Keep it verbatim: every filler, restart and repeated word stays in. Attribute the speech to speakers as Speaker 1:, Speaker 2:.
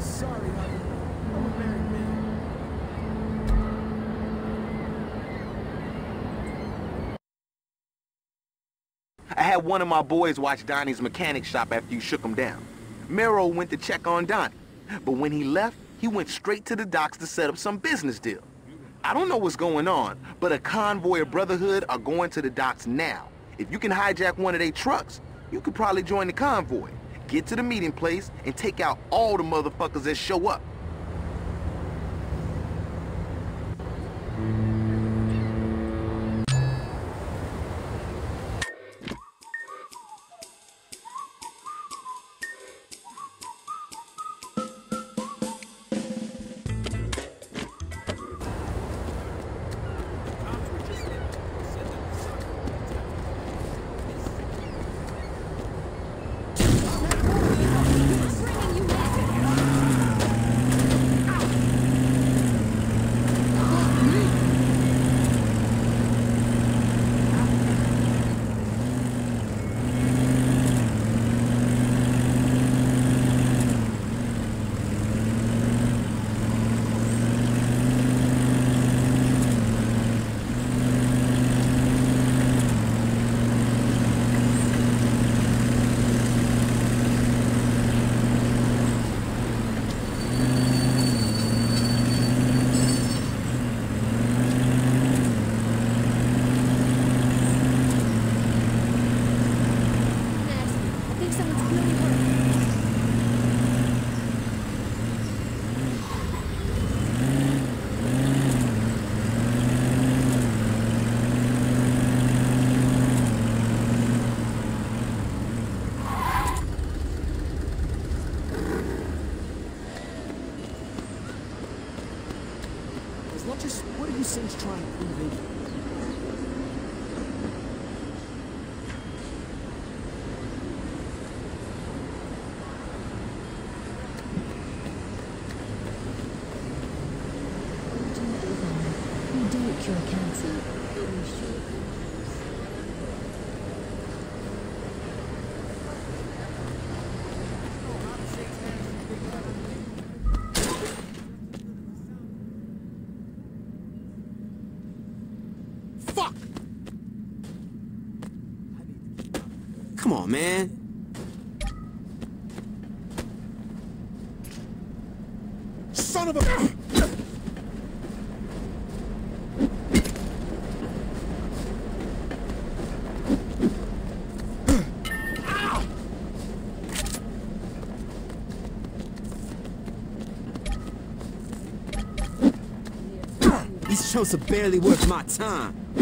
Speaker 1: Sorry, honey. I'm a married man.
Speaker 2: I had one of my boys watch Donnie's mechanic shop after you shook him down. Maero went to check on Donnie, but when he left, he went straight to the docks to set up some business deal. I don't know what's going on, but a convoy of Brotherhood are going to the docks now. If you can hijack one of their trucks, you could probably join the convoy, get to the meeting place, and take out all the motherfuckers that show up.
Speaker 1: Just what are you Saints trying to prove in?
Speaker 3: We don't cure cancer.
Speaker 4: Fuck! Come on, man. Son of a... These chumps are barely worth my time.